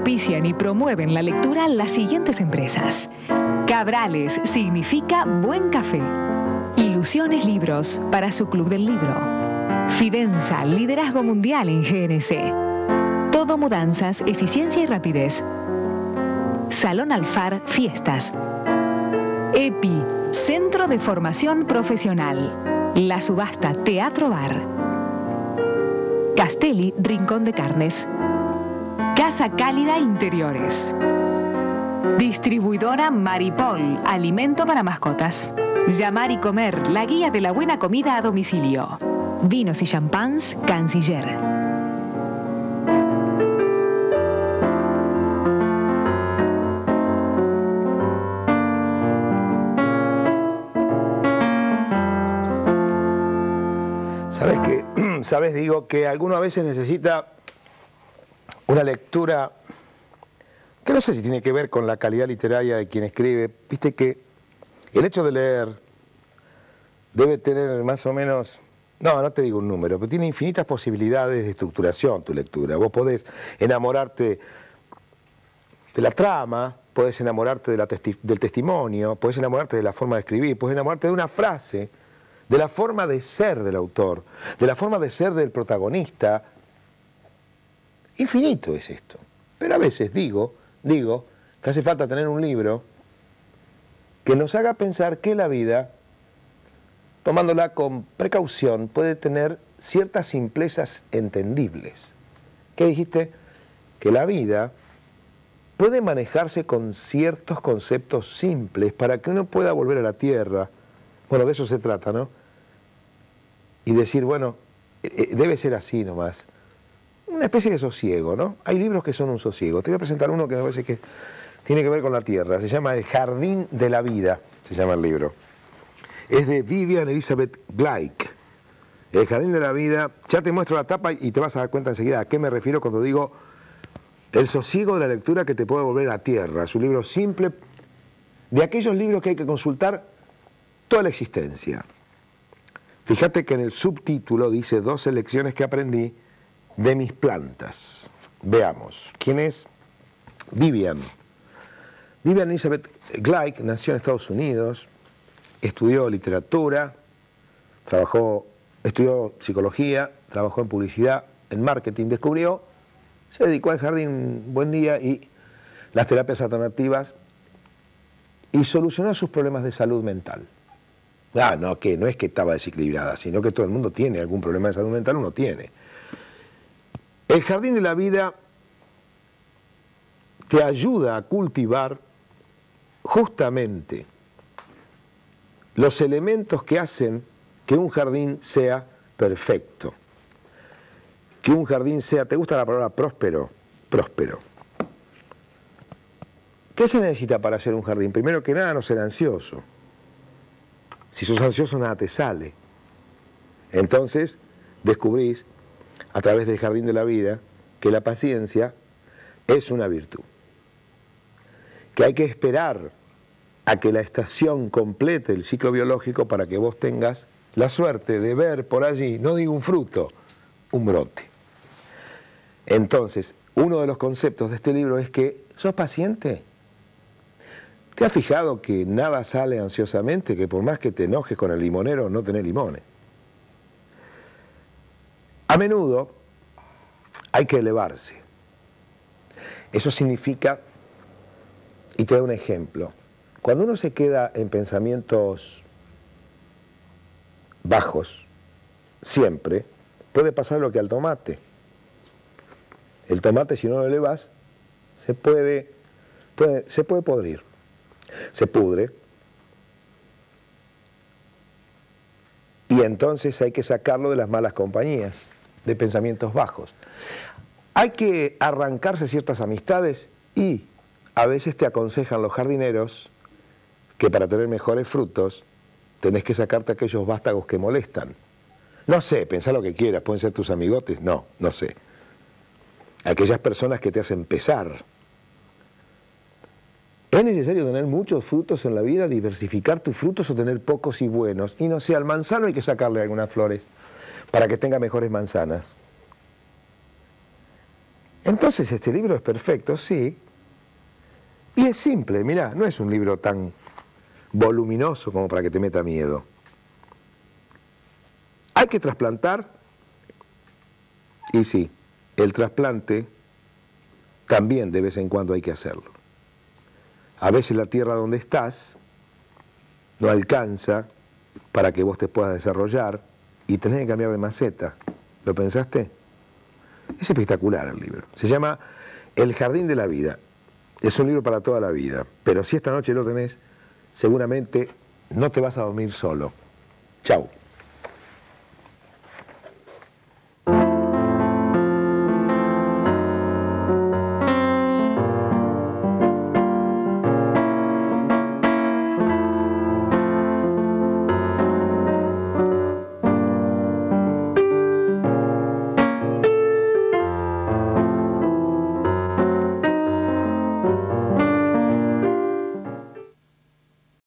Auspician y promueven la lectura las siguientes empresas. Cabrales significa buen café. Ilusiones Libros para su Club del Libro. Fidenza, liderazgo mundial en GNC. Todo Mudanzas, eficiencia y rapidez. Salón Alfar, fiestas. EPI, Centro de Formación Profesional. La Subasta, Teatro Bar. Castelli, Rincón de Carnes. Casa Cálida Interiores. Distribuidora Maripol, alimento para mascotas. Llamar y comer, la guía de la buena comida a domicilio. Vinos y champans, Canciller. ¿Sabes? Digo que alguno a veces necesita una lectura que no sé si tiene que ver con la calidad literaria de quien escribe. Viste que el hecho de leer debe tener más o menos, no te digo un número, pero tiene infinitas posibilidades de estructuración tu lectura. Vos podés enamorarte de la trama, podés enamorarte del testimonio, podés enamorarte de la forma de escribir, podés enamorarte de una frase, de la forma de ser del autor, de la forma de ser del protagonista. Infinito es esto. Pero a veces digo que hace falta tener un libro que nos haga pensar que la vida, tomándola con precaución, puede tener ciertas simplezas entendibles. ¿Qué dijiste? Que la vida puede manejarse con ciertos conceptos simples para que uno pueda volver a la tierra. Bueno, de eso se trata, ¿no? Y decir, bueno, debe ser así nomás. Una especie de sosiego, ¿no? Hay libros que son un sosiego. Te voy a presentar uno que me parece que tiene que ver con la tierra. Se llama El Jardín de la Vida, se llama el libro. Es de Vivian Elizabeth Blake. El Jardín de la Vida. Ya te muestro la tapa y te vas a dar cuenta enseguida a qué me refiero cuando digo el sosiego de la lectura que te puede volver a la tierra. Es un libro simple, de aquellos libros que hay que consultar toda la existencia. Fíjate que en el subtítulo dice 12 lecciones que aprendí de mis plantas. Veamos, ¿quién es? Vivian. Vivian Elizabeth Blake nació en Estados Unidos, estudió literatura, estudió psicología, trabajó en publicidad, en marketing, se dedicó al jardín buen día y las terapias alternativas y solucionó sus problemas de salud mental. No es que estaba desequilibrada, sino que todo el mundo tiene algún problema de salud mental, uno tiene. El Jardín de la Vida te ayuda a cultivar justamente los elementos que hacen que un jardín sea perfecto. Que un jardín sea, ¿te gusta la palabra próspero? Próspero. ¿Qué se necesita para hacer un jardín? Primero que nada, no ser ansioso. Si sos ansioso, nada te sale. Entonces, descubrís, a través del Jardín de la Vida, que la paciencia es una virtud. Que hay que esperar a que la estación complete el ciclo biológico para que vos tengas la suerte de ver por allí, no digo un fruto, un brote. Entonces, uno de los conceptos de este libro es que, ¿sos paciente? ¿Te has fijado que nada sale ansiosamente? Que por más que te enojes con el limonero, no tenés limones. A menudo hay que elevarse. Eso significa, y te doy un ejemplo, cuando uno se queda en pensamientos bajos, siempre, puede pasar lo que al tomate. El tomate, si no lo elevas, se puede podrir. Se pudre, y entonces hay que sacarlo de las malas compañías, de pensamientos bajos. Hay que arrancarse ciertas amistades y a veces te aconsejan los jardineros que para tener mejores frutos tenés que sacarte aquellos vástagos que molestan. No sé, pensá lo que quieras, pueden ser tus amigotes, no sé. Aquellas personas que te hacen pesar. ¿Es necesario tener muchos frutos en la vida, diversificar tus frutos o tener pocos y buenos? Y no sé, al manzano hay que sacarle algunas flores para que tenga mejores manzanas. Entonces este libro es perfecto, sí, y es simple, mirá, no es un libro tan voluminoso como para que te meta miedo. ¿Hay que trasplantar? Y sí, el trasplante también de vez en cuando hay que hacerlo. A veces la tierra donde estás no alcanza para que vos te puedas desarrollar y tenés que cambiar de maceta. ¿Lo pensaste? Es espectacular el libro. Se llama El Jardín de la Vida. Es un libro para toda la vida, pero si esta noche lo tenés, seguramente no te vas a dormir solo. Chau.